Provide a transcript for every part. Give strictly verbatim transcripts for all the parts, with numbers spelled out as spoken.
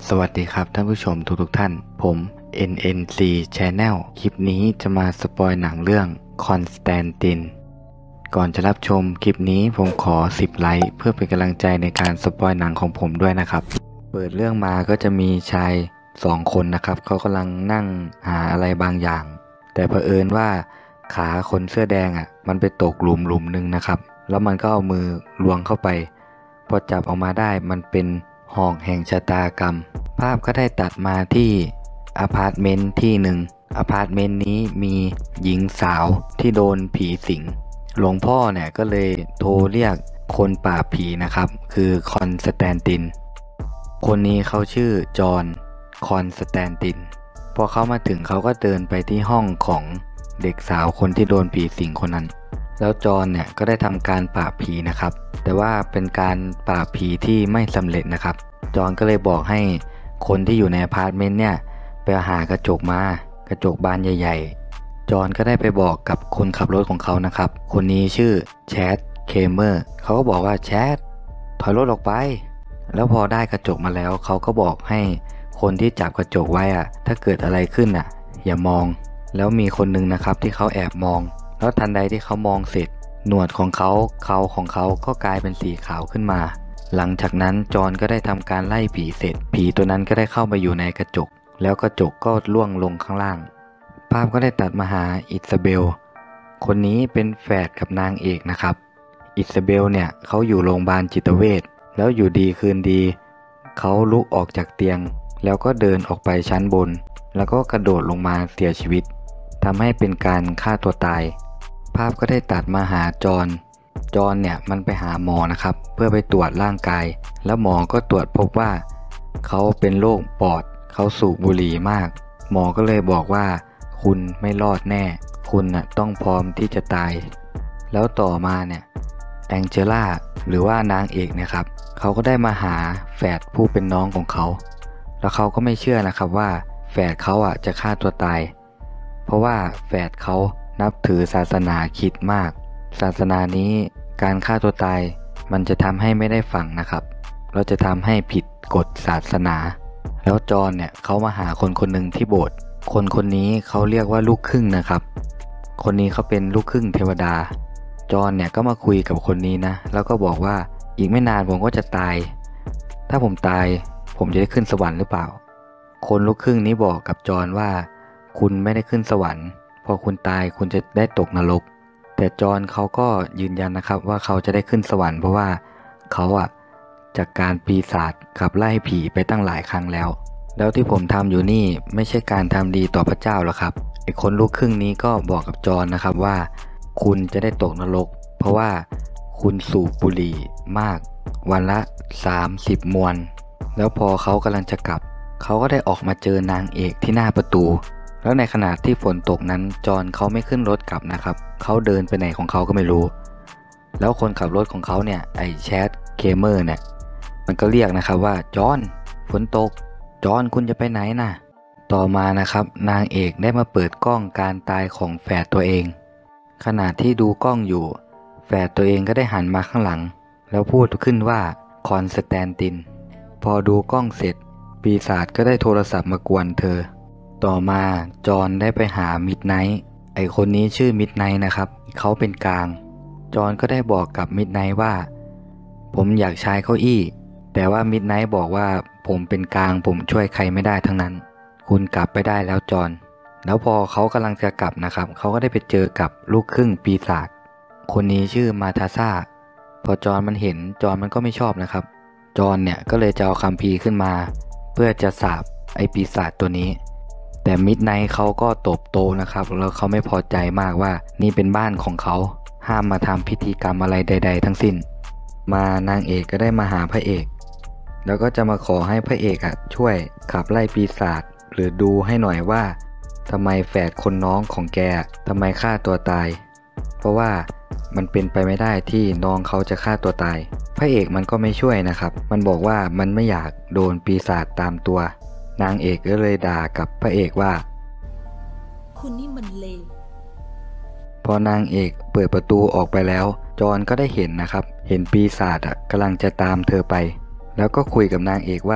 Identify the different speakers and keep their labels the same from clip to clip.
Speaker 1: สวัสดีครับท่านผู้ชมทุกทุกท่านผม เอ็น เอ็น ซี Channel คลิปนี้จะมาสปอยหนังเรื่องคอนสแตนตินก่อนจะรับชมคลิปนี้ผมขอสิบไลค์เพื่อเป็นกำลังใจในการสปอยหนังของผมด้วยนะครับเปิดเรื่องมาก็จะมีชายสองคนนะครับเขากำลังนั่งหาอะไรบางอย่างแต่เผอิญว่าขาคนเสื้อแดงอ่ะมันไปตกหลุมหลุมหนึ่งนะครับแล้วมันก็เอามือล้วงเข้าไปพอจับออกมาได้มันเป็นหอกแห่งชะตากรรมภาพก็ได้ตัดมาที่อพาร์ตเมนต์ที่หนึ่งอพาร์ตเมนต์นี้มีหญิงสาวที่โดนผีสิงหลวงพ่อเนี่ยก็เลยโทรเรียกคนปราบผีนะครับคือคอนสแตนตินคนนี้เขาชื่อจอห์นคอนสแตนตินพอเขามาถึงเขาก็เดินไปที่ห้องของเด็กสาวคนที่โดนผีสิงคนนั้นแล้วจอห์นเนี่ยก็ได้ทำการปราบผีนะครับแต่ว่าเป็นการปราบผีที่ไม่สำเร็จนะครับจอห์นก็เลยบอกให้คนที่อยู่ในอพาร์ตเมนต์เนี่ยไปหากระจกมากระจกบานใหญ่ๆจอห์นก็ได้ไปบอกกับคนขับรถของเขานะครับคนนี้ชื่อแชดเคเมอร์เขาก็บอกว่าแชดถอยรถออกไปแล้วพอได้กระจกมาแล้วเขาก็บอกให้คนที่จับกระจกไว้อะถ้าเกิดอะไรขึ้นอ่ะอย่ามองแล้วมีคนนึงนะครับที่เขาแอบมองแล้วทันใดที่เขามองเสร็จหนวดของเขาเขาของเขาก็กลายเป็นสีขาวขึ้นมาหลังจากนั้นจอห์นก็ได้ทำการไล่ผีเสร็จผีตัวนั้นก็ได้เข้าไปอยู่ในกระจกแล้วกระจกก็ล่วงลงข้างล่างภาพก็ได้ตัดมาหาอิซาเบลคนนี้เป็นแฝดกับนางเอกนะครับอิซาเบลเนี่ยเขาอยู่โรงพยาบาลจิตเวชแล้วอยู่ดีคืนดีเขาลุกออกจากเตียงแล้วก็เดินออกไปชั้นบนแล้วก็กระโดดลงมาเสียชีวิตทำให้เป็นการฆ่าตัวตายภาพก็ได้ตัดมาหาจอห์นจอห์นเนี่ยมันไปหาหมอนะครับเพื่อไปตรวจร่างกายแล้วหมอก็ตรวจพบว่าเขาเป็นโรคปอดเขาสูบบุหรี่มากหมอก็เลยบอกว่าคุณไม่รอดแน่คุณน่ะต้องพร้อมที่จะตายแล้วต่อมาเนี่ยแองเจล่าหรือว่านางเอกนะครับเขาก็ได้มาหาแฝดผู้เป็นน้องของเขาแล้วเขาก็ไม่เชื่อนะครับว่าแฝดเขาอ่ะจะฆ่าตัวตายเพราะว่าแฝดเขานับถือศาสนาคริสต์มากศาสนานี้การฆ่าตัวตายมันจะทำให้ไม่ได้ฝังนะครับเราจะทำให้ผิดกฎศาสนาแล้วจอห์นเนี่ยเขามาหาคนคนหนึ่งที่โบสถ์คนคนนี้เขาเรียกว่าลูกครึ่งนะครับคนนี้เขาเป็นลูกครึ่งเทวดาจอห์นเนี่ยก็มาคุยกับคนนี้นะแล้วก็บอกว่าอีกไม่นานผมก็จะตายถ้าผมตายผมจะได้ขึ้นสวรรค์หรือเปล่าคนลูกครึ่งนี้บอกกับจอห์นว่าคุณไม่ได้ขึ้นสวรรค์พอคุณตายคุณจะได้ตกนรกแต่จอห์นเขาก็ยืนยันนะครับว่าเขาจะได้ขึ้นสวรรค์เพราะว่าเขาอะจากการปีศาจขับไล่ผีไปตั้งหลายครั้งแล้วแล้วที่ผมทำอยู่นี่ไม่ใช่การทำดีต่อพระเจ้าหรอกครับไอ้คนลูกครึ่งนี้ก็บอกกับจอห์นนะครับว่าคุณจะได้ตกนรกเพราะว่าคุณสูบบุหรี่มากวันละสามสิบมวนแล้วพอเขากำลังจะกลับเขาก็ได้ออกมาเจอนางเอกที่หน้าประตูแล้วในขณะที่ฝนตกนั้นจอห์นเขาไม่ขึ้นรถกลับนะครับเขาเดินไปไหนของเขาก็ไม่รู้แล้วคนขับรถของเขาเนี่ยไอ้แชดเคเมอร์เนี่ยมันก็เรียกนะครับว่าจอห์นฝนตกจอห์นคุณจะไปไหนน่ะต่อมานะครับนางเอกได้มาเปิดกล้องการตายของแฝดตัวเองขณะที่ดูกล้องอยู่แฝดตัวเองก็ได้หันมาข้างหลังแล้วพูดขึ้นว่าคอนสแตนตินพอดูกล้องเสร็จปีศาจก็ได้โทรศัพท์มากวนเธอต่อมาจอห์นได้ไปหามิดไนท์ไอคนนี้ชื่อมิดไนท์นะครับเขาเป็นกลางจอห์นก็ได้บอกกับมิดไนท์ว่าผมอยากใช้เก้าอี้แต่ว่ามิดไนท์บอกว่าผมเป็นกลางผมช่วยใครไม่ได้ทั้งนั้นคุณกลับไปได้แล้วจอห์นแล้วพอเขากำลังจะกลับนะครับเขาก็ได้ไปเจอกับลูกครึ่งปีศาจคนนี้ชื่อมาทาซ่าพอจอห์นมันเห็นจอห์นมันก็ไม่ชอบนะครับจอห์นเนี่ยก็เลยจะเอาคัมภีร์ขึ้นมาเพื่อจะสาปไอปีศาจตัวนี้แต่มิดไนท์เขาก็ตบโตนะครับแล้วเขาไม่พอใจมากว่านี่เป็นบ้านของเขาห้ามมาทำพิธีกรรมอะไรใดๆทั้งสิ้นมานางเอกก็ได้มาหาพระเอกแล้วก็จะมาขอให้พระเอกอ่ะช่วยขับไล่ปีศาจหรือดูให้หน่อยว่าทำไมแฝดคนน้องของแกทำไมฆ่าตัวตายเพราะว่ามันเป็นไปไม่ได้ที่น้องเขาจะฆ่าตัวตายพระเอกมันก็ไม่ช่วยนะครับมันบอกว่ามันไม่อยากโดนปีศาจตามตัวนางเอกก็เลยด่ากับพระเอกว่า
Speaker 2: คุณนี่มันเลว
Speaker 1: พอนางเอกเปิดประตูออกไปแล้วจอห์นก็ได้เห็นนะครับเห็นปีศาจอ่ะกำลังจะตามเธอไปแล้วก็คุยกับนางเอกว่า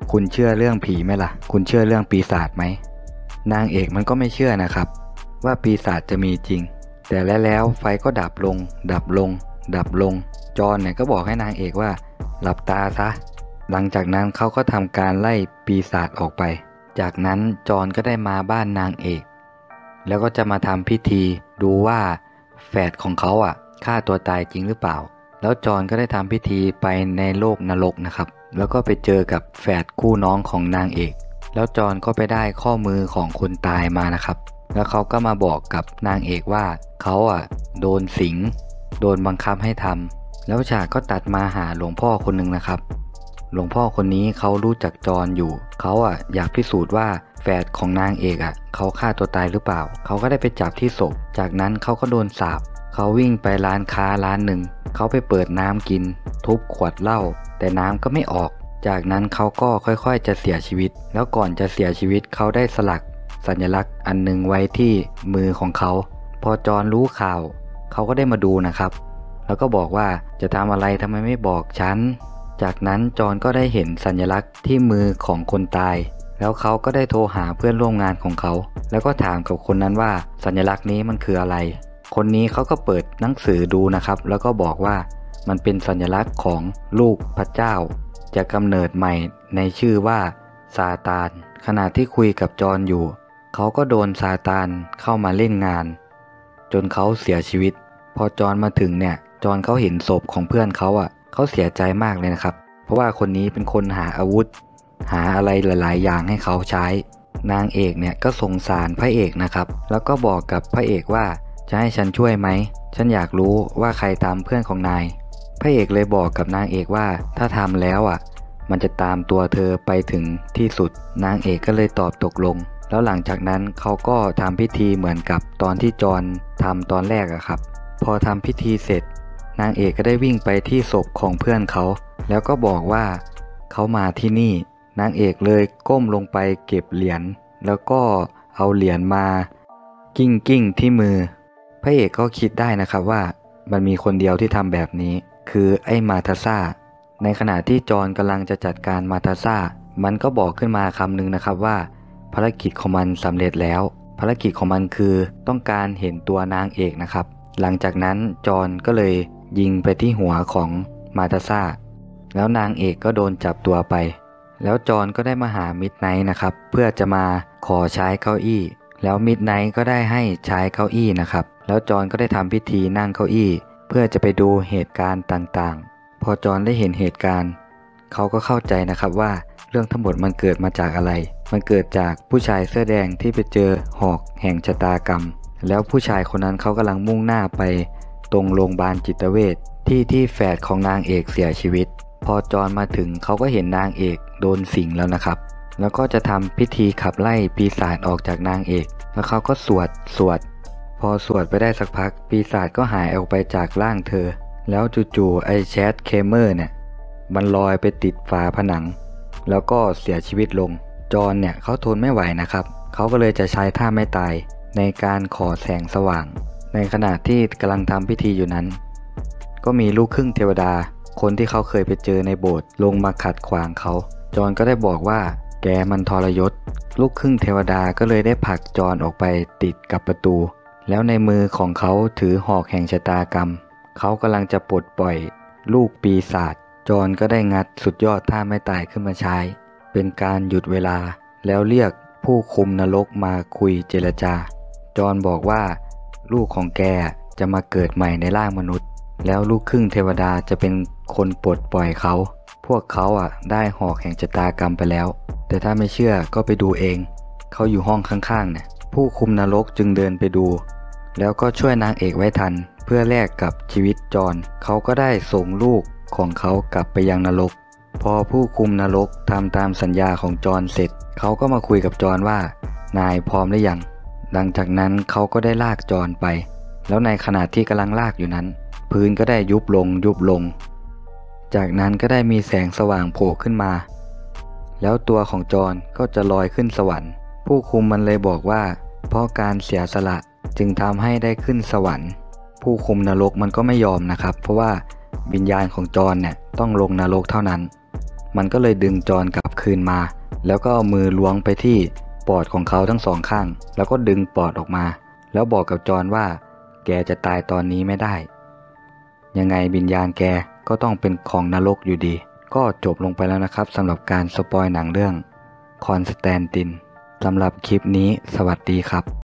Speaker 1: คุณเชื่อเรื่องผีไหมล่ะคุณเชื่อเรื่องปีศาจไหมนางเอกมันก็ไม่เชื่อนะครับว่าปีศาจจะมีจริงแต่แล้วแล้วไฟก็ดับลงดับลงดับลงจอนเนี่ยก็บอกให้นางเอกว่าหลับตาซะหลังจากนั้นเขาก็ทำการไล่ปีศาจออกไปจากนั้นจอนก็ได้มาบ้านนางเอกแล้วก็จะมาทำพิธีดูว่าแฝดของเขาอ่ะฆ่าตัวตายจริงหรือเปล่าแล้วจอนก็ได้ทำพิธีไปในโลกนรกนะครับแล้วก็ไปเจอกับแฝดคู่น้องของนางเอกแล้วจอนก็ไปได้ข้อมือของคนตายมานะครับแล้วเขาก็มาบอกกับนางเอกว่าเขาอ่ะโดนสิงโดนบังคับให้ทำแล้วฉากก็ตัดมาหาหลวงพ่อคนหนึ่งนะครับหลวงพ่อคนนี้เขารู้จักจอนอยู่เขาอ่ะอยากพิสูจน์ว่าแฝดของนางเอกอ่ะเขาฆ่าตัวตายหรือเปล่าเขาก็ได้ไปจับที่ศพจากนั้นเขาก็โดนสาปเขาวิ่งไปร้านค้าร้านหนึ่งเขาไปเปิดน้ำกินทุบขวดเหล้าแต่น้ำก็ไม่ออกจากนั้นเขาก็ค่อยๆจะเสียชีวิตแล้วก่อนจะเสียชีวิตเขาได้สลักสัญลักษณ์อันหนึ่งไว้ที่มือของเขาพอจอนรู้ข่าวเขาก็ได้มาดูนะครับแล้วก็บอกว่าจะทำอะไรทำไมไม่บอกฉันจากนั้นจอนก็ได้เห็นสัญลักษณ์ที่มือของคนตายแล้วเขาก็ได้โทรหาเพื่อนร่วมงานของเขาแล้วก็ถามกับคนนั้นว่าสัญลักษณ์นี้มันคืออะไรคนนี้เขาก็เปิดหนังสือดูนะครับแล้วก็บอกว่ามันเป็นสัญลักษณ์ของลูกพระเจ้าจะกำเนิดใหม่ในชื่อว่าซาตานขณะที่คุยกับจอนอยู่เขาก็โดนซาตานเข้ามาเล่นงานจนเขาเสียชีวิตพอจอนมาถึงเนี่ยจอนเขาเห็นศพของเพื่อนเขาอ่ะเขาเสียใจมากเลยนะครับเพราะว่าคนนี้เป็นคนหาอาวุธหาอะไรหลายๆอย่างให้เขาใช้นางเอกเนี่ยก็สงสารพระเอกนะครับแล้วก็บอกกับพระเอกว่าจะให้ฉันช่วยไหมฉันอยากรู้ว่าใครตามเพื่อนของนายพระเอกเลยบอกกับนางเอกว่าถ้าทำแล้วอ่ะมันจะตามตัวเธอไปถึงที่สุดนางเอกก็เลยตอบตกลงแล้วหลังจากนั้นเขาก็ทำพิธีเหมือนกับตอนที่จอนทำตอนแรกอะครับพอทำพิธีเสร็จนางเอกก็ได้วิ่งไปที่ศพของเพื่อนเขาแล้วก็บอกว่าเขามาที่นี่นางเอกเลยก้มลงไปเก็บเหรียญแล้วก็เอาเหรียญมากิ้งกิ้งที่มือพระเอกก็คิดได้นะครับว่ามันมีคนเดียวที่ทำแบบนี้คือไอ้มาทาซ่าในขณะที่จอนกำลังจะจัดการมาทาซ่ามันก็บอกขึ้นมาคำหนึ่งนะครับว่าภารกิจของมันสำเร็จแล้วภารกิจของมันคือต้องการเห็นตัวนางเอกนะครับหลังจากนั้นจอนก็เลยยิงไปที่หัวของมาทาซ่าแล้วนางเอกก็โดนจับตัวไปแล้วจอนก็ได้มาหามิดไนท์นะครับเพื่อจะมาขอใช้เก้าอี้แล้วมิดไนท์ก็ได้ให้ใช้เก้าอี้นะครับแล้วจอนก็ได้ทำพิธีนั่งเก้าอี้เพื่อจะไปดูเหตุการณ์ต่างๆพอจอนได้เห็นเหตุการณ์เขาก็เข้าใจนะครับว่าเรื่องทั้งหมดมันเกิดมาจากอะไรมันเกิดจากผู้ชายเสื้อแดงที่ไปเจอหอกแห่งชะตากรรมแล้วผู้ชายคนนั้นเขากำลังมุ่งหน้าไปตรงโรงพยาบาลจิตเวชที่ที่แฝดของนางเอกเสียชีวิตพอจอนมาถึงเขาก็เห็นนางเอกโดนสิงแล้วนะครับแล้วก็จะทำพิธีขับไล่ปีศาจออกจากนางเอกแล้วเขาก็สวดสวดพอสวดไปได้สักพักปีศาจก็หายออกไปจากร่างเธอแล้วจู่ๆไอ้แชทเคเมอร์เนี่ยมันลอยไปติดฝาผนังแล้วก็เสียชีวิตลงจอนเนี่ยเขาทนไม่ไหวนะครับเขาก็เลยจะใช้ท่าไม่ตายในการขอแสงสว่างในขณะที่กำลังทำพิธีอยู่นั้นก็มีลูกครึ่งเทวดาคนที่เขาเคยไปเจอในโบสถ์ลงมาขัดขวางเขาจอนก็ได้บอกว่าแกมันทรยศลูกครึ่งเทวดาก็เลยได้ผลักจอนออกไปติดกับประตูแล้วในมือของเขาถือหอกแห่งชะตากรรมเขากำลังจะปลดปล่อยลูกปีศาจจอนก็ได้งัดสุดยอดท่าไม่ตายขึ้นมาใช้เป็นการหยุดเวลาแล้วเรียกผู้คุมนรกมาคุยเจรจาจอนบอกว่าลูกของแกจะมาเกิดใหม่ในร่างมนุษย์แล้วลูกครึ่งเทวดาจะเป็นคนปลดปล่อยเขาพวกเขาอ่ะได้หอกแห่งชะตากรรมไปแล้วแต่ถ้าไม่เชื่อก็ไปดูเองเขาอยู่ห้องข้างๆเนี่ยผู้คุมนรกจึงเดินไปดูแล้วก็ช่วยนางเอกไว้ทันเพื่อแลกกับชีวิตจอนเขาก็ได้ส่งลูกของเขากลับไปยังนรกพอผู้คุมนรกทำตามสัญญาของจอนเสร็จเขาก็มาคุยกับจอนว่านายพร้อมหรือยังหลังจากนั้นเขาก็ได้ลากจอนไปแล้วในขณะที่กำลังลากอยู่นั้นพื้นก็ได้ยุบลงยุบลงจากนั้นก็ได้มีแสงสว่างโผล่ขึ้นมาแล้วตัวของจอนก็จะลอยขึ้นสวรรค์ผู้คุมมันเลยบอกว่าเพราะการเสียสละจึงทำให้ได้ขึ้นสวรรค์ผู้คุมนรกมันก็ไม่ยอมนะครับเพราะว่าวิญญาณของจอนเนี่ยต้องลงนรกเท่านั้นมันก็เลยดึงจอห์นกลับคืนมาแล้วก็เอามือล้วงไปที่ปอดของเขาทั้งสองข้างแล้วก็ดึงปอดออกมาแล้วบอกกับจอห์นว่าแกจะตายตอนนี้ไม่ได้ยังไงวิญญาณแกก็ต้องเป็นของนรกอยู่ดีก็จบลงไปแล้วนะครับสำหรับการสปอยหนังเรื่องคอนสแตนตินสำหรับคลิปนี้สวัสดีครับ